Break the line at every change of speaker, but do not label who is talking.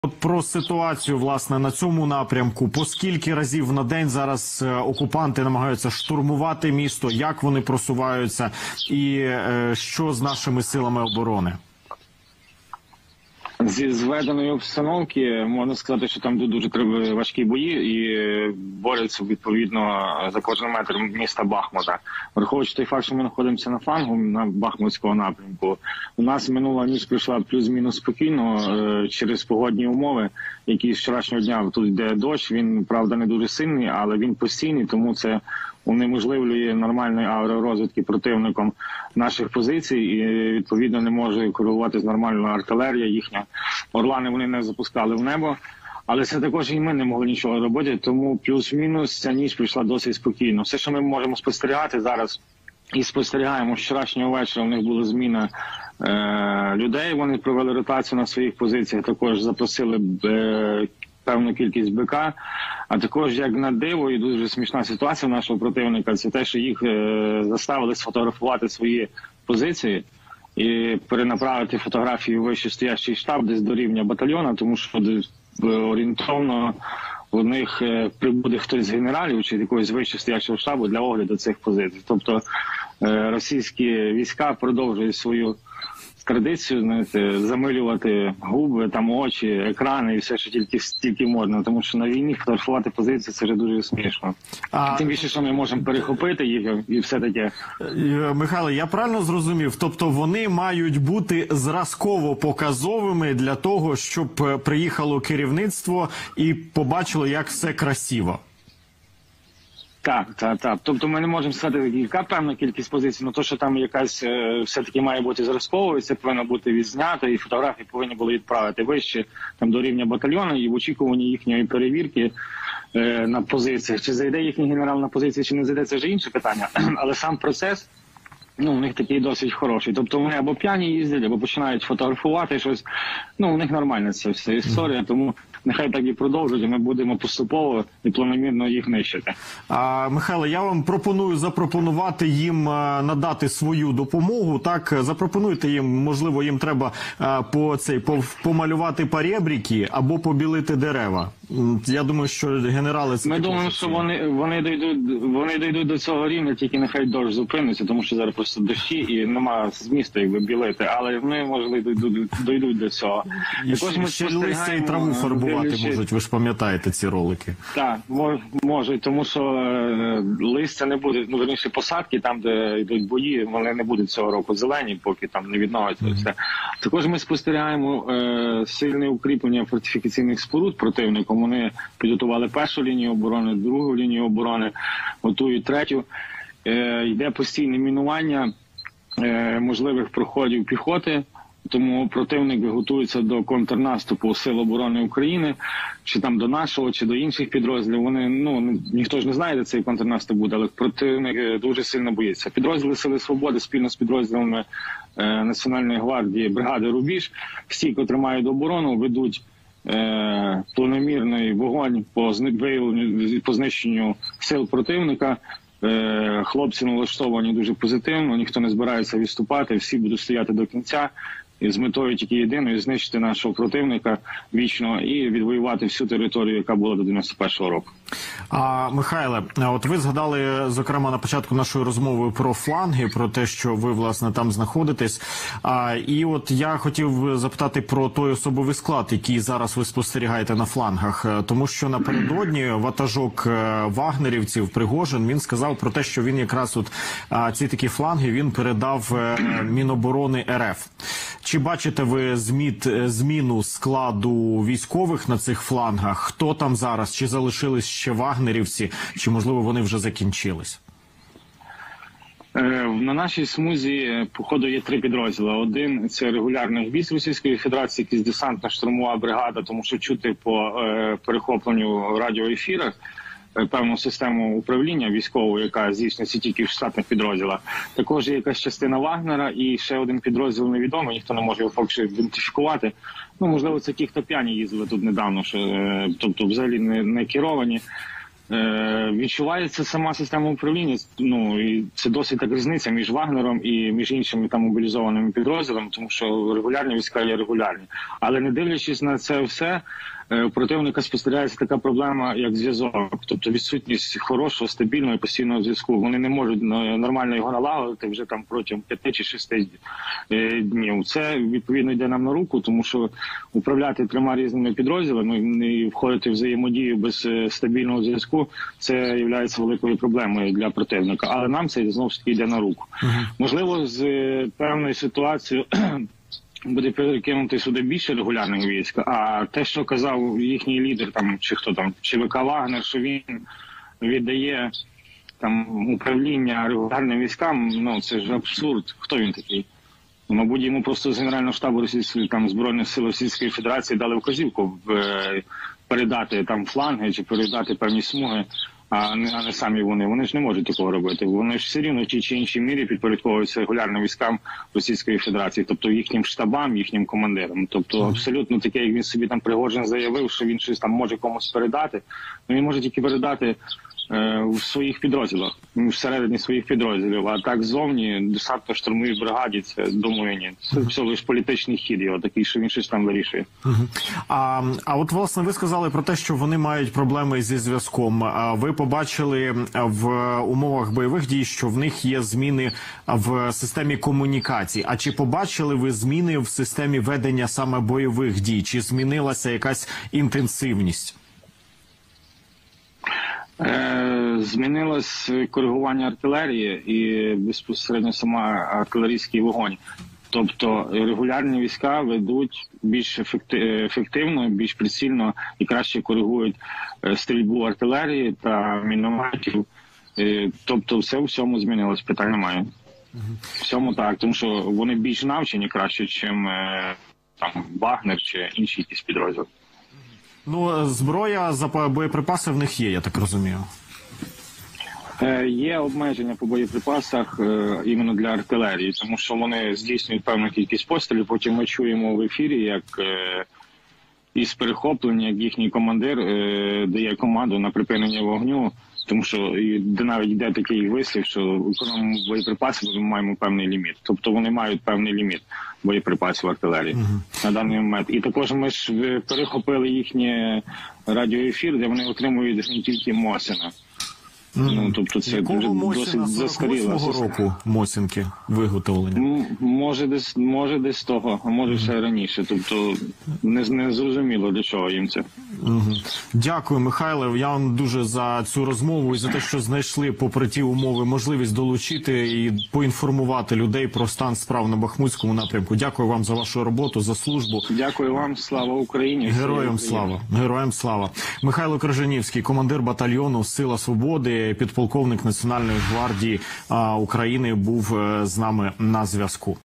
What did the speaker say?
От про ситуацію, власне, на цьому напрямку. По скільки разів на день зараз окупанти намагаються штурмувати місто, як вони просуваються і що з нашими силами оборони?
Зі зведеної обстановки можна сказати, що там дуже важкі бої і борються відповідно за кожен метр міста Бахмута. Враховуючи той факт, що ми знаходимося на флангу на Бахмутського напрямку, у нас минула ніч пройшла плюс-мінус спокійно через погодні умови, які з вчорашнього дня тут йде дощ. Він, правда, не дуже сильний, але він постійний, тому це унеможливлює нормальної аеророзвідки противником наших позицій і, відповідно, не може коригуватись нормальна артилерія їхня. Орлани вони не запускали в небо, але це також і ми не могли нічого робити, тому плюс-мінус ця ніч прийшла досить спокійно. Все, що ми можемо спостерігати зараз, і спостерігаємо, з вчорашнього вечора у них була зміна людей, вони провели ротацію на своїх позиціях, також запросили певну кількість БК, а також, як на диво, і дуже смішна ситуація нашого противника, це те, що їх заставили сфотографувати свої позиції і перенаправити фотографії в вищестоящий штаб десь до рівня батальйона, тому що орієнтовно у них прибуде хтось з генералів чи якогось вищестоящого штабу для огляду цих позицій. Тобто російські війська продовжують свою традицію, знаєте, замилювати губи, там очі, екрани і все, що тільки можна. Тому що на війні фотографувати позиції – це вже дуже смішно. Тим більше, що ми можемо перехопити їх і все таке.
Михайло, я правильно зрозумів? Тобто вони мають бути зразково показовими для того, щоб приїхало керівництво і побачило, як все красиво?
Так. Тобто ми не можемо сказати, яка певна кількість позицій, але то, що там якась все-таки має бути зразковою, це повинно бути відзнято, і фотографії повинні були відправити вище там до рівня батальйону, і в очікуванні їхньої перевірки на позиціях. Чи зайде їхній генерал на позиції, чи не зайде, це вже інше питання. Але сам процес, у них такий досить хороший. Тобто вони або п'яні їздять, або починають фотографувати щось. У них нормальна ця вся історія, тому нехай так і продовжують, ми будемо поступово і планомірно їх нищити.
Михайло, я вам пропоную запропонувати їм надати свою допомогу. Так, запропонуйте їм, можливо, їм треба помалювати поребрики або побілити дерева. Я думаю, що генерали...
Ми думаємо, що вони дійдуть до цього рівня, тільки нехай дощ зупиниться, тому що зараз просто дощі і немає змісту якби білити, але вони, можливо, дійдуть до цього.
Ще листя і траву фарбувати можуть, ви ж пам'ятаєте ці ролики.
Так, можуть, тому що листя не буде, верніше посадки, там, де йдуть бої, вони не будуть цього року зелені, поки там не відновиться все. Також ми спостерігаємо сильне укріплення фортифікаційних споруд противником. Вони підготували першу лінію оборони, другу лінію оборони, готують третю. Йде постійне мінування можливих проходів піхоти, тому противник готується до контрнаступу Сил оборони України, чи там до нашого, чи до інших підрозділів. Вони, ніхто ж не знає, де цей контрнаступ буде, але противник дуже сильно боїться. Підрозділи Сили Свободи спільно з підрозділами Національної гвардії, бригади «Рубіж», всі, котрі мають оборону, ведуть планомірний вогонь по знищенню сил противника. Хлопці налаштовані дуже позитивно, ніхто не збирається відступати, всі будуть стояти до кінця з метою тільки єдиною – знищити нашого противника вічно і відвоювати всю територію, яка була до 91-го року.
Михайле, от ви згадали, зокрема, на початку нашої розмови про фланги, про те, що ви, власне, там знаходитесь. І от я хотів запитати про той особовий склад, який зараз ви спостерігаєте на флангах. Тому що напередодні ватажок вагнерівців Пригожин, він сказав про те, що він якраз от ці такі фланги він передав Міноборони РФ. Чи бачите ви зміну складу військових на цих флангах? Хто там зараз? Чи залишились ще вагнерівці? Чи, можливо, вони вже закінчились?
На нашій смузі, походу, є 3 підрозділи. Один – це регулярний військ Російської Федерації, якийсь десантно-штурмова бригада, тому що чути по перехопленню радіоефірах певну систему управління військового, яка здійснюється тільки в штатних підрозділах. Також є якась частина Вагнера і ще один підрозділ невідомий, ніхто не може його поки що ідентифікувати. Можливо, це ті, хто п'яні їздили тут недавно, тобто взагалі не керовані. Відчувається сама система управління. Ну і це досить так різниця між Вагнером і між іншими там мобілізованими підрозділами, тому що регулярні війська є регулярні. Але не дивлячись на це все, у противника спостерігається така проблема, як зв'язок, тобто відсутність хорошого, стабільного і постійного зв'язку. Вони не можуть нормально його налагодити вже там протягом 5 чи 6 днів. Це відповідно йде нам на руку, тому що управляти 3 різними підрозділами і входити в взаємодію без стабільного зв'язку – це є великою проблемою для противника. Але нам це знову ж таки йде на руку. Можливо, з певною ситуацією буде перекинути сюди більше регулярних військ, а те, що казав їхній лідер, там чи хто там, ЧВК Вагнер, що він віддає там управління регулярним військам, ну це ж абсурд. Хто він такий? Мабуть, йому просто з Генерального штабу Російської там Збройних сил Російської Федерації дали вказівку передати там фланги чи передати певні смуги, а не самі вони. Вони ж не можуть такого робити. Вони ж все рівно в тій чи іншій мірі підпорядковуються регулярним військам Російської Федерації, тобто їхнім штабам, їхнім командирам. Тобто абсолютно таке, як він собі там Пригожин заявив, що він щось там може комусь передати. Ну він може тільки передати в своїх підрозділах, всередині своїх підрозділів. А так ззовні десантно-штурмовій бригаді, це, думаю, ні. Це все лише політичний хід його, такий, що він щось там вирішує.
А от, власне, ви сказали про те, що вони мають проблеми зі зв'язком. Ви побачили в умовах бойових дій, що в них є зміни в системі комунікацій. А чи побачили ви зміни в системі ведення саме бойових дій? Чи змінилася якась інтенсивність?
Змінилось коригування артилерії і безпосередньо сама артилерійський вогонь. Тобто регулярні війська ведуть більш ефективно, більш прицільно і краще коригують стрільбу артилерії та мінометів. Тобто все у всьому змінилось, питань немає. Всьому так, тому що вони більш навчені краще, ніж там Вагнер чи інші якісь підрозділи.
Ну, зброя, боєприпаси в них є, я так розумію.
Є обмеження по боєприпасах іменно для артилерії, тому що вони здійснюють певну кількість пострілів, потім ми чуємо в ефірі, як із перехоплення, як їхній командир дає команду на припинення вогню, тому що навіть йде такий вислів, що економимо боєприпасів, ми маємо певний ліміт. Тобто вони мають певний ліміт боєприпасів артилерії на даний момент. І також ми ж перехопили їхній радіоефір, де вони отримують не тільки Мосіна. Ну, тобто це досить застаріло.
48-го року Мосінки виготовлення?
Може десь того, а може ще раніше. Тобто не зрозуміло, для чого їм це.
Дякую, Михайле. Я вам дуже за цю розмову і за те, що знайшли, попри ті умови, можливість долучити і поінформувати людей про стан справ на Бахмутському напрямку. Дякую вам за вашу роботу, за службу.
Дякую вам. Слава Україні.
Героям слава. Героям слава. Михайло Крижанівський, командир батальйону «Сила свободи», підполковник Національної гвардії України, був з нами на зв'язку.